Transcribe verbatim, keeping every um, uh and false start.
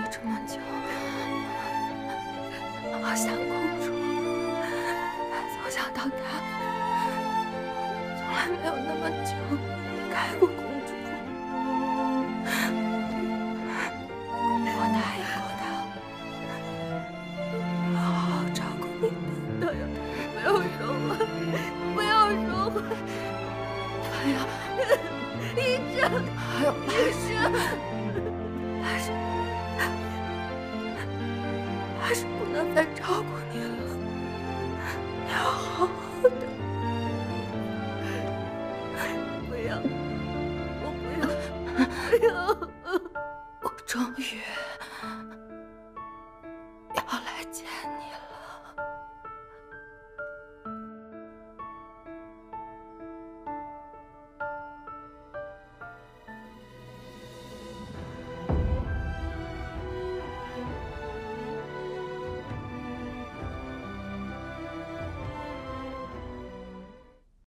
这么久，好想公主，从小到大，从来没有那么久离开过公主。我答应过她，好好照顾你的。大呀，不要说话，不要说话。大呀，医生，还有医生，还是还是不能再照顾你了。你要好好的。不要，我不要，不要。